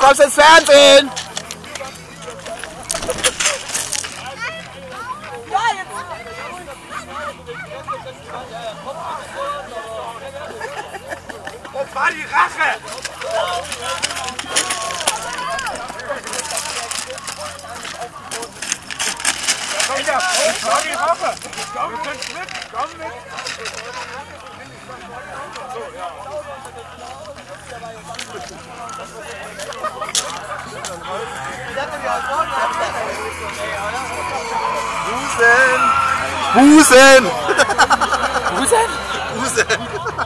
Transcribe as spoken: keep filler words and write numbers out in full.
kommst ins Fernsehen! Das war die Rache! Komm wieder, das war die Rache! Komm mit, komm mit! So, ja. Busen! Busen! Busen? Busen!